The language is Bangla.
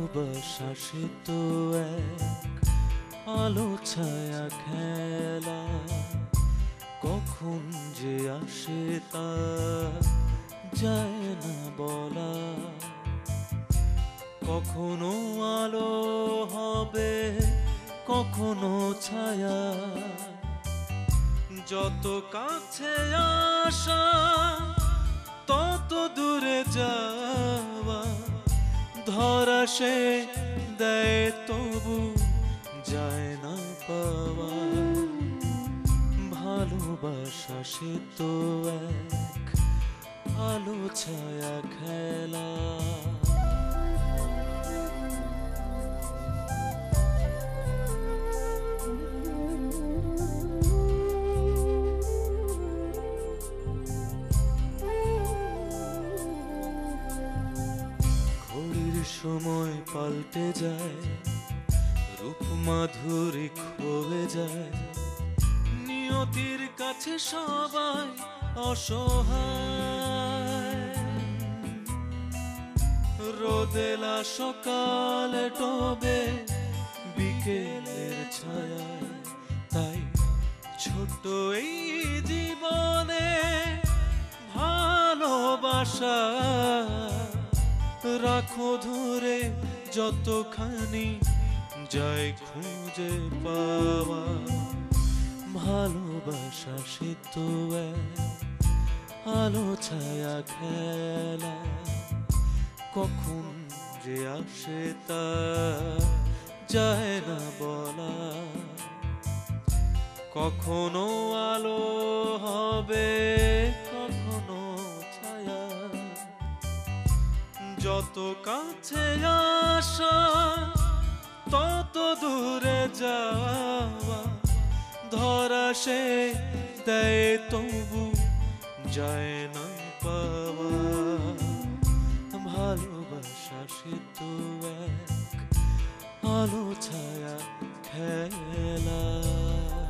ভালোবাসা সে তো এক আলো ছায়া খেলা, কখন যে আসে তা যায় না বলা। কখনো আলো হবে, কখনো ছায়া, যত কাছে আসা তত দূরে যাওয়া। ধরা সে দেয় তবু যায় না পাওয়া। ভালোবাসা সে তো এক আলো ছায়া খেলা। সময় পাল্টে যায়, রূপ মাধুরী খোলে যায়, নিয়তির কাছে সবাই অসহায়। রোদেলা সকালে ডোবে বিকেলের ছায়ায়, তাই ছোট এই জীবনে ভালোবাসা রাখো ধরে যতখানি যায় খুঁজে পাওয়া। ভালোবাসা সে তো এক আলো ছায়া খেলা, কখন যে আসে তা যায় না বলা। কখনো আলো হবে, কখনো ছায়া, যত কাছে আসা তত দূরে যাওয়া। ধরা সে দেয় তবু যায় না পাওয়া। ভালোবাসা সে তো এক আলো ছায়া খেলা।